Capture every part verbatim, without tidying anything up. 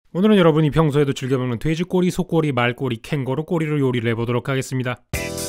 오늘은 여러분이 평소에도 즐겨 먹는 돼지꼬리, 소꼬리, 말꼬리, 캥거루 꼬리로 요리를 해보도록 하겠습니다.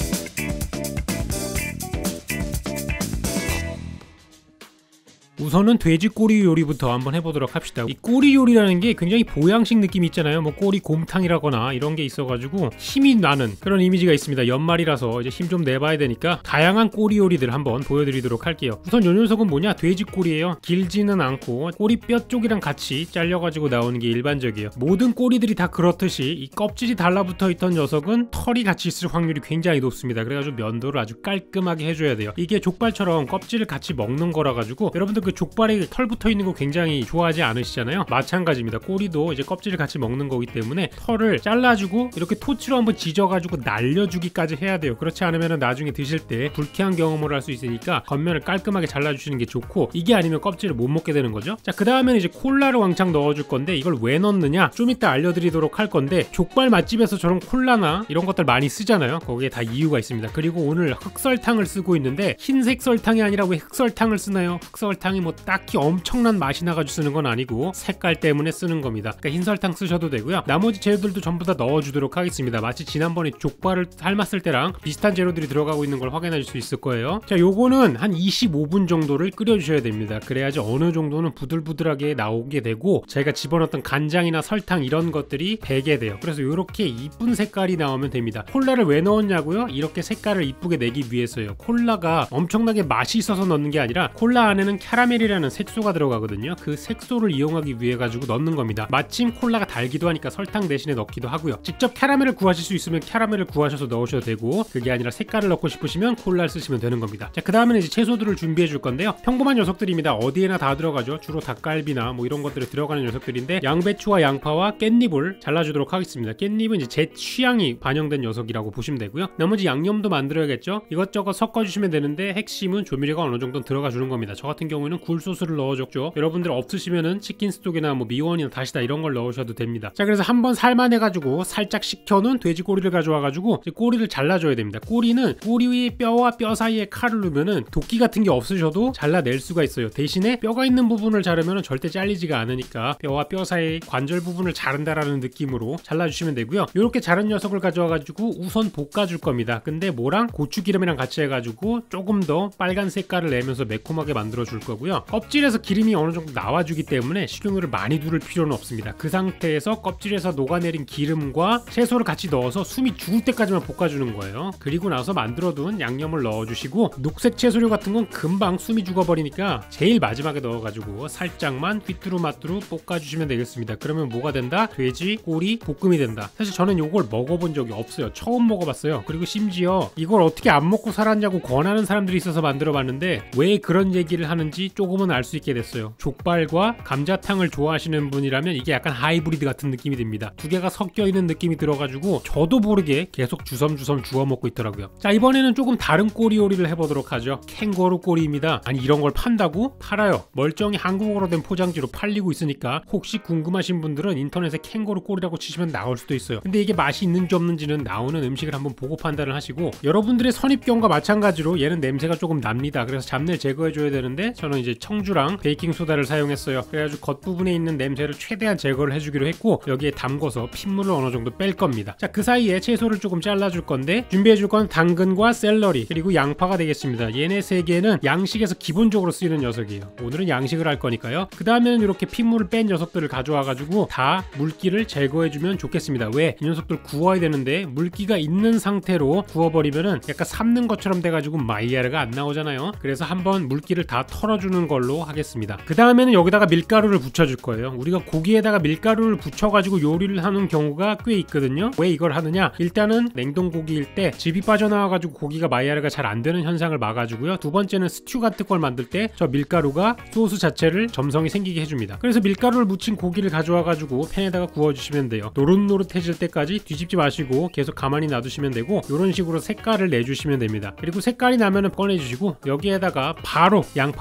우선은 돼지 꼬리 요리부터 한번 해보도록 합시다. 이 꼬리 요리라는 게 굉장히 보양식 느낌이 있잖아요. 뭐 꼬리 곰탕이라거나 이런 게 있어가지고 힘이 나는 그런 이미지가 있습니다. 연말이라서 이제 힘 좀 내봐야 되니까 다양한 꼬리 요리들 한번 보여드리도록 할게요. 우선 요 녀석은 뭐냐? 돼지 꼬리예요. 길지는 않고 꼬리 뼈 쪽이랑 같이 잘려가지고 나오는 게 일반적이에요. 모든 꼬리들이 다 그렇듯이 이 껍질이 달라붙어 있던 녀석은 털이 같이 있을 확률이 굉장히 높습니다. 그래가지고 면도를 아주 깔끔하게 해줘야 돼요. 이게 족발처럼 껍질을 같이 먹는 거라 가지고 여러분들 그 족발에 털 붙어 있는 거 굉장히 좋아하지 않으시잖아요. 마찬가지입니다. 꼬리도 이제 껍질을 같이 먹는 거기 때문에 털을 잘라주고 이렇게 토치로 한번 지져가지고 날려주기까지 해야 돼요. 그렇지 않으면 나중에 드실 때 불쾌한 경험을 할 수 있으니까 겉면을 깔끔하게 잘라주시는 게 좋고, 이게 아니면 껍질을 못 먹게 되는 거죠. 자, 그 다음에는 이제 콜라를 왕창 넣어줄 건데 이걸 왜 넣느냐? 좀 이따 알려드리도록 할 건데, 족발 맛집에서 저런 콜라나 이런 것들 많이 쓰잖아요. 거기에 다 이유가 있습니다. 그리고 오늘 흑설탕을 쓰고 있는데 흰색 설탕이 아니라 왜 흑설탕을 쓰나요? 흑설탕이 뭐 딱히 엄청난 맛이 나가지고 쓰는 건 아니고 색깔 때문에 쓰는 겁니다. 그러니까 흰 설탕 쓰셔도 되고요. 나머지 재료들도 전부 다 넣어주도록 하겠습니다. 마치 지난번에 족발을 삶았을 때랑 비슷한 재료들이 들어가고 있는 걸 확인하실 수 있을 거예요. 자, 요거는 한 이십오 분 정도를 끓여주셔야 됩니다. 그래야지 어느 정도는 부들부들하게 나오게 되고 저희가 집어넣었던 간장이나 설탕 이런 것들이 배게 돼요. 그래서 이렇게 이쁜 색깔이 나오면 됩니다. 콜라를 왜 넣었냐고요? 이렇게 색깔을 이쁘게 내기 위해서요. 콜라가 엄청나게 맛이 있어서 넣는 게 아니라 콜라 안에는 캐러멜이라는 색소가 들어가거든요. 그 색소를 이용하기 위해 가지고 넣는 겁니다. 마침 콜라가 달기도 하니까 설탕 대신에 넣기도 하고요. 직접 캐러멜을 구하실 수 있으면 캐러멜을 구하셔서 넣으셔도 되고, 그게 아니라 색깔을 넣고 싶으시면 콜라를 쓰시면 되는 겁니다. 자, 그 다음에는 이제 채소들을 준비해 줄 건데요. 평범한 녀석들입니다. 어디에나 다 들어가죠. 주로 닭갈비나 뭐 이런 것들이 들어가는 녀석들인데, 양배추와 양파와 깻잎을 잘라주도록 하겠습니다. 깻잎은 이제 제 취향이 반영된 녀석이라고 보시면 되고요. 나머지 양념도 만들어야겠죠. 이것저것 섞어주시면 되는데 핵심은 조미료가 어느 정도 들어가 주는 겁니다. 저 같은 경우에는 굴소스를 넣어줬죠. 여러분들 없으시면은 치킨 스톡이나 뭐 미원이나 다시다 이런 걸 넣으셔도 됩니다. 자, 그래서 한번 삶아내가지고 살짝 식혀놓은 돼지 꼬리를 가져와가지고 꼬리를 잘라줘야 됩니다. 꼬리는 꼬리 위에 뼈와 뼈 사이에 칼을 넣으면은 도끼 같은 게 없으셔도 잘라낼 수가 있어요. 대신에 뼈가 있는 부분을 자르면은 절대 잘리지가 않으니까 뼈와 뼈 사이 관절 부분을 자른다라는 느낌으로 잘라주시면 되고요. 이렇게 자른 녀석을 가져와가지고 우선 볶아줄 겁니다. 근데 뭐랑 고추기름이랑 같이 해가지고 조금 더 빨간 색깔을 내면서 매콤하게 만들어 줄 거고요. 껍질에서 기름이 어느 정도 나와주기 때문에 식용유를 많이 두를 필요는 없습니다. 그 상태에서 껍질에서 녹아내린 기름과 채소를 같이 넣어서 숨이 죽을 때까지만 볶아주는 거예요. 그리고 나서 만들어둔 양념을 넣어주시고, 녹색 채소류 같은 건 금방 숨이 죽어버리니까 제일 마지막에 넣어가지고 살짝만 휘뚜루마뚜루 볶아주시면 되겠습니다. 그러면 뭐가 된다? 돼지 꼬리 볶음이 된다. 사실 저는 이걸 먹어본 적이 없어요. 처음 먹어봤어요. 그리고 심지어 이걸 어떻게 안 먹고 살았냐고 권하는 사람들이 있어서 만들어봤는데, 왜 그런 얘기를 하는지 조금은 알 수 있게 됐어요. 족발과 감자탕을 좋아하시는 분이라면 이게 약간 하이브리드 같은 느낌이 듭니다. 두 개가 섞여있는 느낌이 들어가지고 저도 모르게 계속 주섬주섬 주워 먹고 있더라고요. 자, 이번에는 조금 다른 꼬리 요리를 해보도록 하죠. 캥거루 꼬리입니다. 아니, 이런 걸 판다고? 팔아요. 멀쩡히 한국어로 된 포장지로 팔리고 있으니까 혹시 궁금하신 분들은 인터넷에 캥거루 꼬리라고 치시면 나올 수도 있어요. 근데 이게 맛이 있는지 없는지는 나오는 음식을 한번 보고 판단을 하시고, 여러분들의 선입견과 마찬가지로 얘는 냄새가 조금 납니다. 그래서 잡내를 제거해줘야 되는데 저는 이제 청주랑 베이킹소다를 사용했어요. 그래가지고 겉부분에 있는 냄새를 최대한 제거를 해주기로 했고, 여기에 담궈서 핏물을 어느 정도 뺄 겁니다. 자, 그 사이에 채소를 조금 잘라줄 건데, 준비해줄 건 당근과 샐러리 그리고 양파가 되겠습니다. 얘네 세 개는 양식에서 기본적으로 쓰이는 녀석이에요. 오늘은 양식을 할 거니까요. 그 다음에는 이렇게 핏물을 뺀 녀석들을 가져와가지고 다 물기를 제거해주면 좋겠습니다. 왜? 이 녀석들 구워야 되는데 물기가 있는 상태로 구워버리면은 약간 삶는 것처럼 돼가지고 마이야르가 안 나오잖아요. 그래서 한번 물기를 다 털어주는 걸로 하겠습니다. 그 다음에는 여기다가 밀가루를 붙여줄 거예요. 우리가 고기에다가 밀가루를 붙여가지고 요리를 하는 경우가 꽤 있거든요. 왜 이걸 하느냐? 일단은 냉동고기일 때 즙이 빠져나와가지고 고기가 마이야르가 잘 안 되는 현상을 막아주고요. 두 번째는 스튜 같은 걸 만들 때 저 밀가루가 소스 자체를 점성이 생기게 해줍니다. 그래서 밀가루를 묻힌 고기를 가져와가지고 팬에다가 구워주시면 돼요. 노릇노릇해질 때까지 뒤집지 마시고 계속 가만히 놔두시면 되고, 이런 식으로 색깔을 내주시면 됩니다. 그리고 색깔이 나면은 꺼내주시고 여기에다가 바로 양파와 채소들을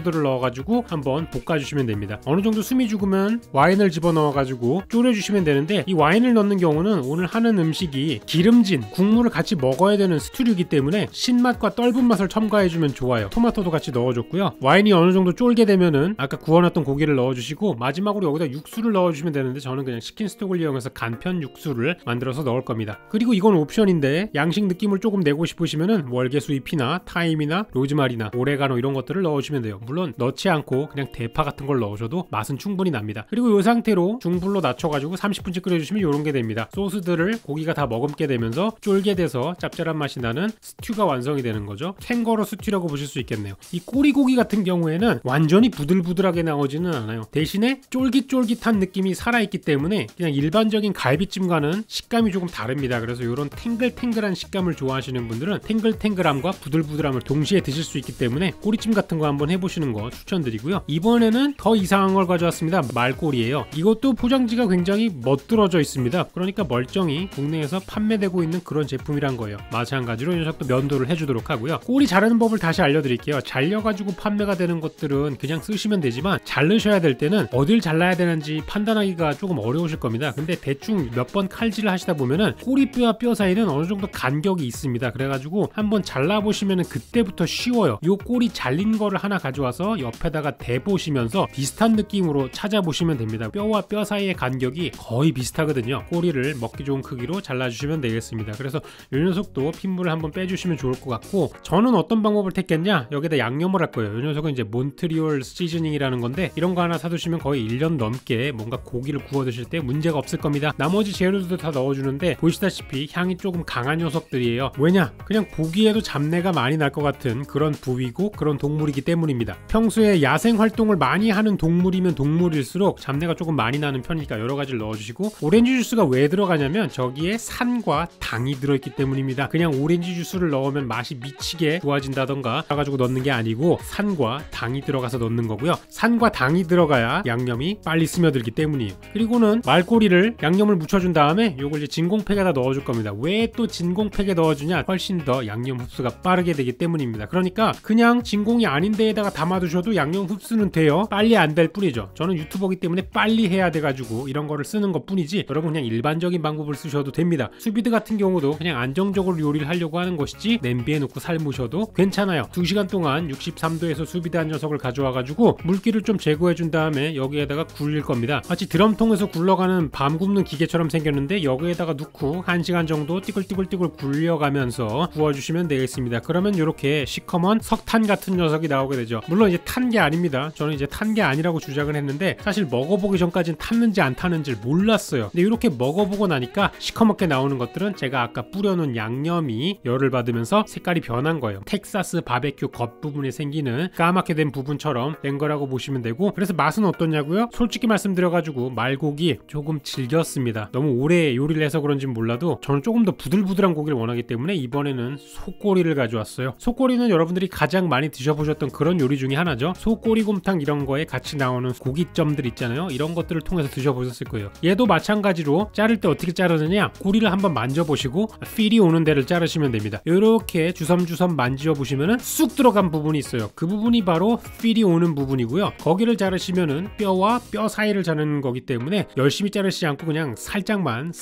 토마토를 넣어가지고 한번 볶아주시면 됩니다. 어느 정도 숨이 죽으면 와인을 집어넣어가지고 졸여주시면 되는데, 이 와인을 넣는 경우는 오늘 하는 음식이 기름진 국물을 같이 먹어야 되는 스튜류이기 때문에 신맛과 떫은 맛을 첨가해주면 좋아요. 토마토도 같이 넣어줬고요. 와인이 어느 정도 쫄게 되면은 아까 구워놨던 고기를 넣어주시고, 마지막으로 여기다 육수를 넣어주시면 되는데 저는 그냥 치킨 스톡을 이용해서 간편 육수를 만들어서 넣을 겁니다. 그리고 이건 옵션인데 양식 느낌을 조금 내고 싶으시면은 월계수잎이나 타임이나 로즈마리나 오레가노 이런 것들을 넣어주시면 돼요. 물론 넣지 않고 그냥 대파 같은 걸 넣으셔도 맛은 충분히 납니다. 그리고 이 상태로 중불로 낮춰가지고 삼십 분째 끓여주시면 이런 게 됩니다. 소스들을 고기가 다 머금게 되면서 쫄게 돼서 짭짤한 맛이 나는 스튜가 완성이 되는 거죠. 캥거루 스튜라고 보실 수 있겠네요. 이 꼬리고기 같은 경우에는 완전히 부들부들하게 나오지는 않아요. 대신에 쫄깃쫄깃한 느낌이 살아있기 때문에 그냥 일반적인 갈비찜과는 식감이 조금 다릅니다. 그래서 이런 탱글탱글한 식감을 좋아하시는 분들은 탱글탱글함과 부들부들함을 동시에 드실 수 있기 때문에 꼬리찜 같은 거 한번 해보시는 거 추천드리고요. 이번에는 더 이상한 걸 가져왔습니다. 말꼬리예요. 이것도 포장지가 굉장히 멋들어져 있습니다. 그러니까 멀쩡히 국내에서 판매되고 있는 그런 제품이란 거예요. 마찬가지로 이 녀석도 면도를 해주도록 하고요. 꼬리 자르는 법을 다시 알려드릴게요. 잘려가지고 판매가 되는 것들은 그냥 쓰시면 되지만, 자르셔야 될 때는 어딜 잘라야 되는지 판단하기가 조금 어려우실 겁니다. 근데 대충 몇 번 칼질을 하시다 보면은 꼬리뼈와 뼈 사이는 어느 정도 간격이 있습니다. 그래가지고 한번 잘라보시면은 그때부터 쉬워요. 요 꼬리 잘린 거를 하나 가져와서 옆에다가 대보시면서 비슷한 느낌으로 찾아보시면 됩니다. 뼈와 뼈 사이의 간격이 거의 비슷하거든요. 꼬리를 먹기 좋은 크기로 잘라주시면 되겠습니다. 그래서 이 녀석도 핏물을 한번 빼주시면 좋을 것 같고, 저는 어떤 방법을 택했냐, 여기다 양념을 할 거예요. 이 녀석은 이제 몬트리올 시즈닝이라는 건데, 이런 거 하나 사두시면 거의 일 년 넘게 뭔가 고기를 구워 드실 때 문제가 없을 겁니다. 나머지 재료들도 다 넣어주는데 보시다시피 향이 조금 강한 녀석들이에요. 왜냐? 그냥 보기에도 잡내가 많이 날 것 같은 그런 부위고 그런 동물이기 때문입니다. 평소에 야생 활동을 많이 하는 동물이면 동물일수록 잡내가 조금 많이 나는 편이니까 여러 가지를 넣어주시고, 오렌지 주스가 왜 들어가냐면 저기에 산과 당이 들어있기 때문입니다. 그냥 오렌지 주스를 넣으면 맛이 미치게 좋아진다던가 가지고 넣는 게 아니고 산과 당이 들어가서 넣는 거고요. 산과 당이 들어가야 양념이 빨리 스며들기 때문이에요. 그리고는 말꼬리를 양념을 묻혀준 다음에 요걸 이제 진공팩에다 넣어줄 겁니다. 왜 또 진공팩에 넣어주냐? 훨씬 더 양념 흡수가 빠르게 되기 때문입니다. 그러니까 그냥 진공이 아닌 데에다가 담아두셔도 양념 흡수는 돼요. 빨리 안 될 뿐이죠. 저는 유튜버기 때문에 빨리 해야 돼가지고 이런 거를 쓰는 것 뿐이지, 여러분 그냥 일반적인 방법을 쓰셔도 됩니다. 수비드 같은 경우도 그냥 안정적으로 요리를 하려고 하는 것이지 냄비에 넣고 삶으셔도 괜찮아요. 두 시간 동안 육십삼 도에서 수비드한 녀석을 가져와가지고 물기를 좀 제거해준 다음에 여기에다가 굴릴 겁니다. 마치 드럼통에서 굴러가는 밤 굽는 기계처럼 생겼는데 여기에다가 넣고 한 시간 정도 띠글띠글띠글 굴려가면서 구워주시면 되겠습니다. 그러면 이렇게 시커먼 석탄 같은 녀석이 나오게 되죠. 물론 이제 탄 게 아닙니다. 저는 이제 탄 게 아니라고 주장을 했는데 사실 먹어보기 전까지는 탔는지 안 탔는지 몰랐어요. 근데 이렇게 먹어보고 나니까 시커멓게 나오는 것들은 제가 아까 뿌려놓은 양념이 열을 받으면서 색깔이 변한 거예요. 텍사스 바베큐 겉부분에 생기는 까맣게 된 부분처럼 된 거라고 보시면 되고, 그래서 맛은 어떠냐고요? 솔직히 말씀드려가지고 말고기 조금 질겼습니다. 너무 오래 요리를 해서 그런지는 몰라도 저는 조금 더 부들부들한 고기를 원하기 때문에 이번에는 소꼬리를 가져왔어요. 소꼬리는 여러분들이 가장 많이 드셔보셨던 그런 요리 중에 하나죠. 소꼬리곰탕 이런 거에 같이 나오는 고깃점들 있잖아요. 이런 것들을 통해서 드셔보셨을 거예요. 얘도 마찬가지로 자를 때 어떻게 자르느냐, 고리를 한번 만져보시고 필이 오는 데를 자르시면 됩니다. 이렇게 주섬주섬 만지어 보시면은 쑥 들어간 부분이 있어요. 그 부분이 바로 필이 오는 부분이고요. 거기를 자르시면은 뼈와 뼈 사이를 자르는 거기 때문에 열심히 자르시지 않고 그냥 살짝만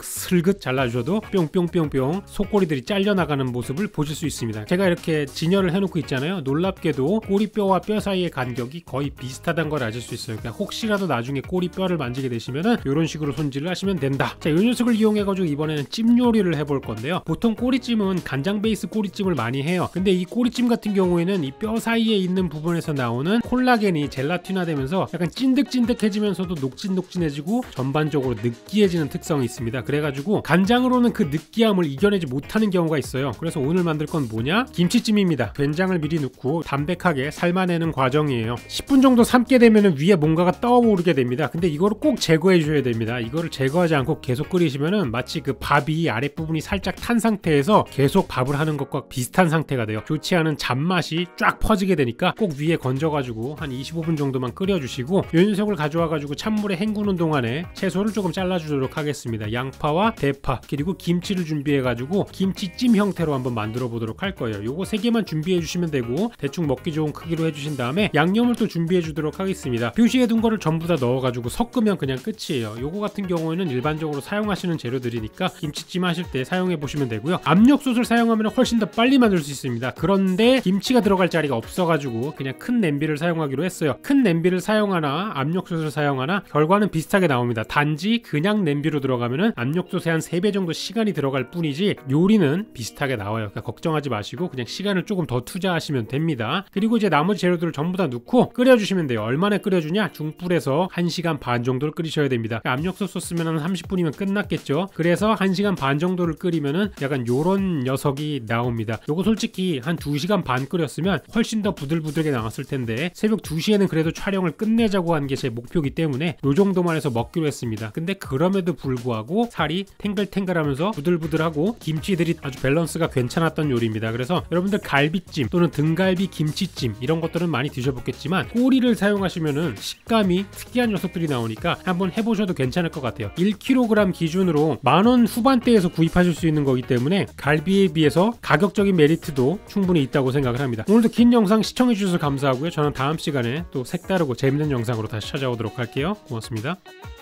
슬긋 잘라주셔도 뿅뿅뿅뿅 속꼬리들이 잘려나가는 모습을 보실 수 있습니다. 제가 이렇게 진열을 해놓고 있잖아요. 놀랍게도 꼬리뼈와 뼈 사이의 간격이 거의 비슷하다는 걸 아실 수 있어요. 그러니까 혹시라도 나중에 꼬리뼈를 만지게 되시면은 이런 식으로 손질을 하시면 된다. 자, 이 녀석을 이용해가지고 이번에는 찜 요리를 해볼 건데요. 보통 꼬리찜은 간장 베이스 꼬리찜을 많이 해요. 근데 이 꼬리찜 같은 경우에는 이 뼈 사이에 있는 부분에서 나오는 콜라겐이 젤라틴화 되면서 약간 찐득찐득해지면서도 녹진녹진해지고 전반적으로 느끼해지는 특성이 있습니다. 그래가지고 간장으로는 그 느끼함을 이겨내지 못하는 경우가 있어요. 그래서 오늘 만들 건 뭐냐? 김치찜입니다. 된장을 미리 넣고 담백하게 삶아내는 과정이에요. 십 분 정도 삶게 되면 위에 뭔가가 떠오르게 됩니다. 근데 이거를 꼭 제거해 줘야 됩니다. 이거를 제거하지 않고 계속 끓이시면은 마치 그 밥이 아랫부분이 살짝 탄 상태에서 계속 밥을 하는 것과 비슷한 상태가 돼요. 좋지 않은 잡맛이 쫙 퍼지게 되니까 꼭 위에 건져가지고 한 이십오 분 정도만 끓여주시고, 이 녀석을 가져와가지고 찬물에 헹구는 동안에 채소를 조금 잘라주도록 하겠습니다. 양파와 대파 그리고 김치를 준비해가지고 김치찜 형태로 한번 만들어 보도록 할 거예요. 요거 세 개만 준비해 주시면 되고 대충 먹기 좋은 크기 크기로 해주신 다음에 양념을 또 준비해 주도록 하겠습니다. 표시해 둔 거를 전부 다 넣어가지고 섞으면 그냥 끝이에요. 요거 같은 경우에는 일반적으로 사용하시는 재료들이니까 김치찜 하실 때 사용해 보시면 되고요. 압력솥을 사용하면 훨씬 더 빨리 만들 수 있습니다. 그런데 김치가 들어갈 자리가 없어가지고 그냥 큰 냄비를 사용하기로 했어요. 큰 냄비를 사용하나 압력솥을 사용하나 결과는 비슷하게 나옵니다. 단지 그냥 냄비로 들어가면은 압력솥에 한 세 배 정도 시간이 들어갈 뿐이지 요리는 비슷하게 나와요. 그러니까 걱정하지 마시고 그냥 시간을 조금 더 투자하시면 됩니다. 그리고 이제 나머지 재료들을 전부 다 넣고 끓여주시면 돼요. 얼마나 끓여주냐? 중불에서 한 시간 반 정도를 끓이셔야 됩니다. 그러니까 압력솥 썼으면 한 삼십 분이면 끝났겠죠. 그래서 한 시간 반 정도를 끓이면은 약간 요런 녀석이 나옵니다. 요거 솔직히 한 두 시간 반 끓였으면 훨씬 더 부들부들하게 나왔을 텐데 새벽 두 시에는 그래도 촬영을 끝내자고 한 게 제 목표이기 때문에 요 정도만 해서 먹기로 했습니다. 근데 그럼에도 불구하고 살이 탱글탱글하면서 부들부들하고 김치들이 아주 밸런스가 괜찮았던 요리입니다. 그래서 여러분들 갈비찜 또는 등갈비 김치찜 이런 것들은 많이 드셔보겠지만 꼬리를 사용하시면은 식감이 특이한 녀석들이 나오니까 한번 해보셔도 괜찮을 것 같아요. 일 킬로그램 기준으로 만원 후반대에서 구입하실 수 있는 거기 때문에 갈비에 비해서 가격적인 메리트도 충분히 있다고 생각을 합니다. 오늘도 긴 영상 시청해주셔서 감사하고요. 저는 다음 시간에 또 색다르고 재밌는 영상으로 다시 찾아오도록 할게요. 고맙습니다.